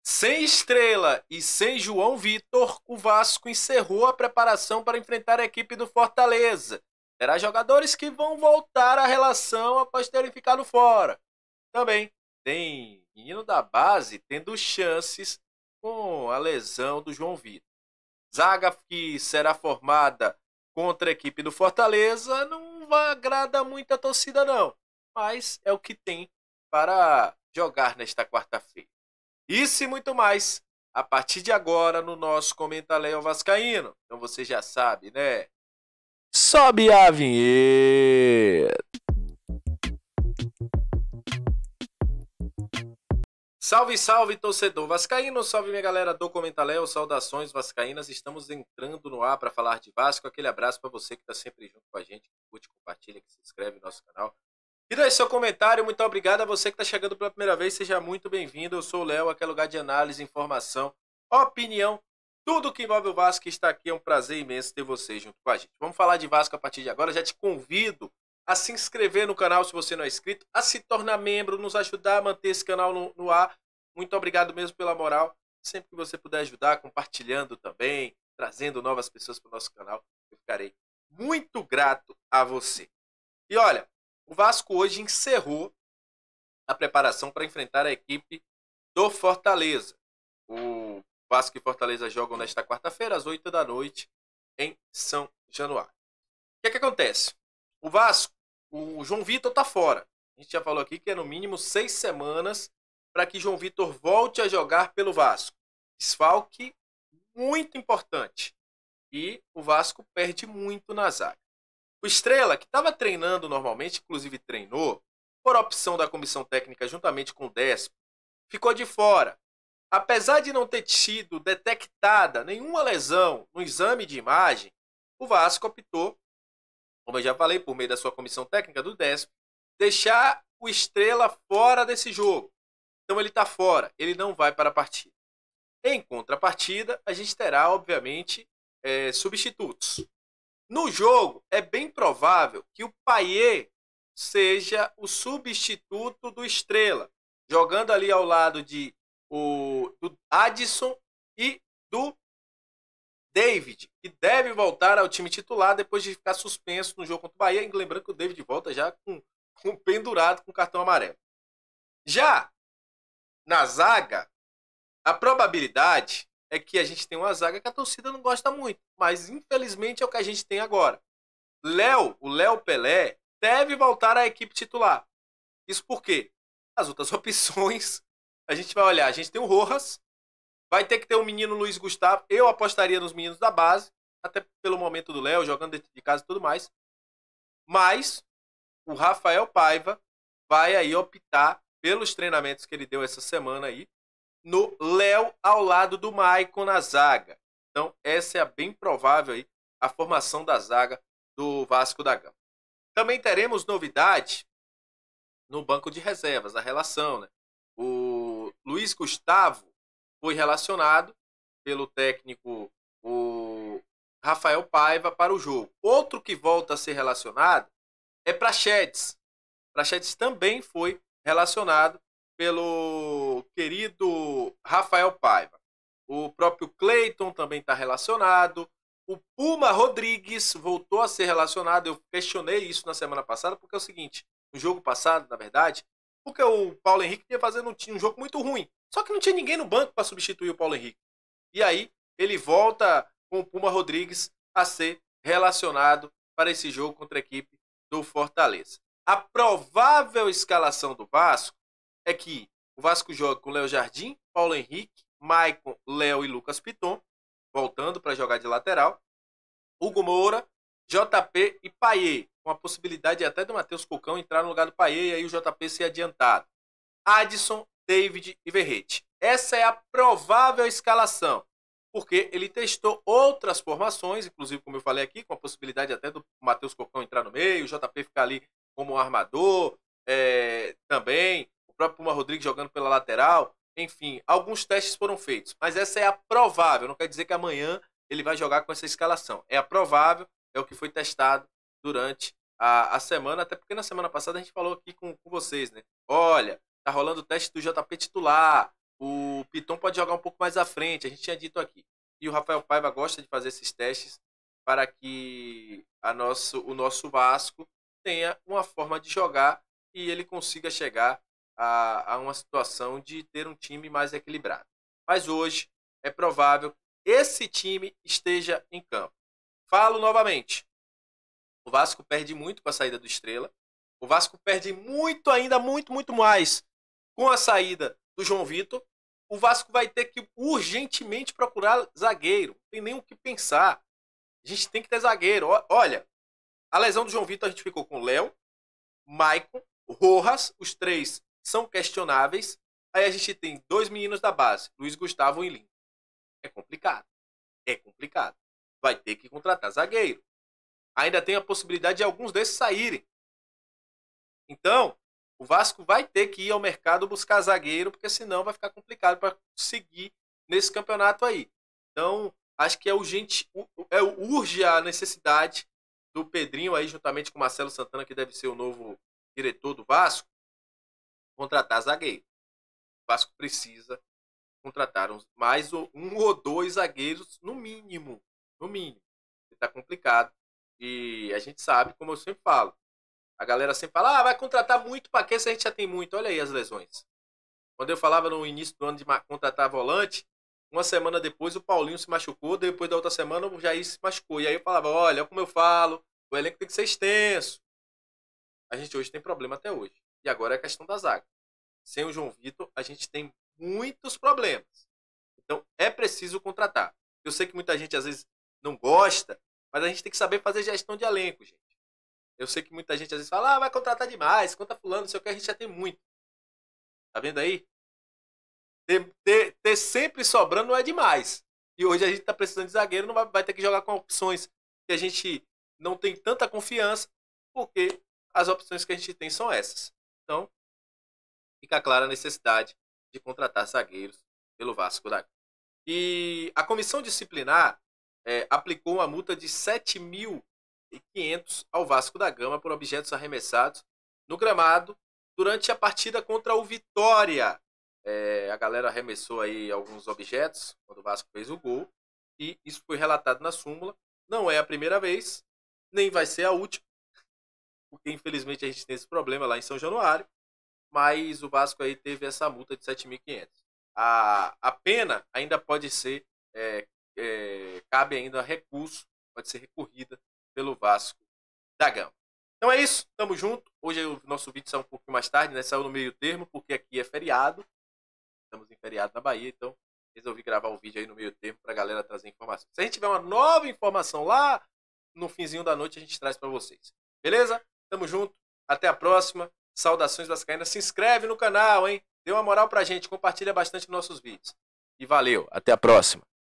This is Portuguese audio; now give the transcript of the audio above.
Sem Estrela e sem João Vitor, o Vasco encerrou a preparação para enfrentar a equipe do Fortaleza. Terá jogadores que vão voltar à relação após terem ficado fora. Também tem menino da base tendo chances com a lesão do João Vitor. Zaga que será formada contra a equipe do Fortaleza não agrada muito a torcida não, mas é o que tem para jogar nesta quarta-feira. Isso e muito mais a partir de agora no nosso Comenta Leão Vascaíno. Então você já sabe, né? Sobe a vinheta! Salve, salve, torcedor vascaíno, salve minha galera do Comenta Léo, saudações vascaínas, estamos entrando no ar para falar de Vasco, aquele abraço para você que está sempre junto com a gente, que curte, compartilha, que se inscreve no nosso canal. E deixe seu comentário, muito obrigado a você que está chegando pela primeira vez, seja muito bem-vindo, eu sou o Léo, aqui é lugar de análise, informação, opinião, tudo que envolve o Vasco está aqui, é um prazer imenso ter você junto com a gente. Vamos falar de Vasco a partir de agora, já te convido a se inscrever no canal se você não é inscrito, a se tornar membro, nos ajudar a manter esse canal no ar. Muito obrigado mesmo pela moral. Sempre que você puder ajudar, compartilhando também, trazendo novas pessoas para o nosso canal, eu ficarei muito grato a você. E olha, o Vasco hoje encerrou a preparação para enfrentar a equipe do Fortaleza. O Vasco e Fortaleza jogam nesta quarta-feira, às 8 da noite, em São Januário. O que acontece? O Vasco, o João Vitor está fora. A gente já falou aqui que é no mínimo 6 semanas para que João Vitor volte a jogar pelo Vasco. Desfalque muito importante. E o Vasco perde muito na zaga. O Estrela, que estava treinando normalmente, inclusive treinou, por opção da comissão técnica juntamente com o Despo, ficou de fora. Apesar de não ter sido detectada nenhuma lesão no exame de imagem, o Vasco optou, como eu já falei, por meio da sua comissão técnica do Despo, deixar o Estrela fora desse jogo. Então ele está fora, ele não vai para a partida. Em contrapartida, a gente terá, obviamente, substitutos. No jogo, é bem provável que o Payet seja o substituto do Estrela, jogando ali ao lado do Adson e do David, que deve voltar ao time titular depois de ficar suspenso no jogo contra o Bahia. Lembrando que o David volta já com pendurado com cartão amarelo. Já na zaga, a probabilidade é que a gente tenha uma zaga que a torcida não gosta muito, mas infelizmente é o que a gente tem agora. O Léo Pelé deve voltar à equipe titular. Isso porque as outras opções, a gente vai olhar, a gente tem o Rojas, vai ter que ter o menino Luiz Gustavo, eu apostaria nos meninos da base, até pelo momento do Léo, jogando dentro de casa e tudo mais, mas o Rafael Paiva vai aí optar pelos treinamentos que ele deu essa semana aí, no Léo ao lado do Maicon na zaga. Então, essa é a bem provável aí, a formação da zaga do Vasco da Gama. Também teremos novidade no banco de reservas, a relação, né? O Luiz Gustavo foi relacionado pelo técnico o Rafael Paiva para o jogo. Outro que volta a ser relacionado é Praxedes. Praxedes também foi relacionado pelo querido Rafael Paiva. O próprio Cleiton também está relacionado. O Puma Rodrigues voltou a ser relacionado. Eu questionei isso na semana passada, porque é o seguinte, no jogo passado, na verdade, porque o Paulo Henrique ia fazendo um jogo muito ruim. Só que não tinha ninguém no banco para substituir o Paulo Henrique. E aí, ele volta com o Puma Rodrigues a ser relacionado para esse jogo contra a equipe do Fortaleza. A provável escalação do Vasco é que o Vasco joga com Léo Jardim, Paulo Henrique, Maicon, Léo e Lucas Piton, voltando para jogar de lateral. Hugo Moura, JP e Payet, com a possibilidade até do Matheus Cucão entrar no lugar do Payet e aí o JP ser adiantado. Adson, David e Verrete. Essa é a provável escalação, porque ele testou outras formações, inclusive, como eu falei aqui, com a possibilidade até do Matheus Cucão entrar no meio, o JP ficar ali como armador, também, o próprio Puma Rodrigues jogando pela lateral. Enfim, alguns testes foram feitos, mas essa é a provável, não quer dizer que amanhã ele vai jogar com essa escalação. É a provável, é o que foi testado durante a semana, até porque na semana passada a gente falou aqui com vocês, né? Olha, tá rolando o teste do JP titular, o Piton pode jogar um pouco mais à frente, a gente tinha dito aqui. E o Rafael Paiva gosta de fazer esses testes para que o nosso Vasco tenha uma forma de jogar e ele consiga chegar a uma situação de ter um time mais equilibrado. Mas hoje é provável que esse time esteja em campo. Falo novamente, o Vasco perde muito com a saída do Estrela, o Vasco perde muito ainda, muito mais com a saída do João Vitor. O Vasco vai ter que urgentemente procurar zagueiro, não tem nem o que pensar. A gente tem que ter zagueiro. Olha, a lesão do João Vitor a gente ficou com Léo, Maicon, Rojas, os três são questionáveis. Aí a gente tem dois meninos da base, Luiz Gustavo e Lino. É complicado. É complicado. Vai ter que contratar zagueiro. Ainda tem a possibilidade de alguns desses saírem. Então, o Vasco vai ter que ir ao mercado buscar zagueiro, porque senão vai ficar complicado para seguir nesse campeonato aí. Então, acho que é urgente, urge a necessidade do Pedrinho aí, juntamente com o Marcelo Santana, que deve ser o novo diretor do Vasco, contratar zagueiro. O Vasco precisa contratar mais um ou dois zagueiros, no mínimo. No mínimo. Está complicado. E a gente sabe, como eu sempre falo, a galera sempre fala, vai contratar muito para quê se a gente já tem muito? Olha aí as lesões. Quando eu falava no início do ano de contratar volante, uma semana depois o Paulinho se machucou, depois da outra semana o Jair se machucou. E aí eu falava, olha como eu falo, o elenco tem que ser extenso. A gente hoje tem problema até hoje. E agora é a questão da zaga. Sem o João Vitor, a gente tem muitos problemas. Então é preciso contratar. Eu sei que muita gente às vezes não gosta, mas a gente tem que saber fazer gestão de elenco, gente. Eu sei que muita gente às vezes fala, vai contratar demais, conta fulano, não sei o que, a gente já tem muito. Tá vendo aí? Ter sempre sobrando não é demais. E hoje a gente tá precisando de zagueiro, não vai ter que jogar com opções que a gente não tem tanta confiança, porque as opções que a gente tem são essas. Então, fica clara a necessidade de contratar zagueiros pelo Vasco da Gama. E a comissão disciplinar aplicou uma multa de 7.500 ao Vasco da Gama por objetos arremessados no gramado durante a partida contra o Vitória. A galera arremessou aí alguns objetos quando o Vasco fez o gol e isso foi relatado na súmula. Não é a primeira vez, nem vai ser a última, porque infelizmente a gente tem esse problema lá em São Januário, mas o Vasco aí teve essa multa de 7.500. A pena ainda pode ser, cabe ainda recurso, pode ser recorrida pelo Vasco da Gama. Então é isso, tamo junto. Hoje o nosso vídeo saiu um pouquinho mais tarde, né? Saiu no meio termo, porque aqui é feriado. Estamos em feriado na Bahia, então resolvi gravar o vídeo aí no meio termo pra galera trazer informação. Se a gente tiver uma nova informação lá no finzinho da noite, a gente traz para vocês. Beleza? Tamo junto, até a próxima. Saudações vascaínas. Se inscreve no canal, hein? Dê uma moral pra gente, compartilha bastante nossos vídeos. E valeu, até a próxima.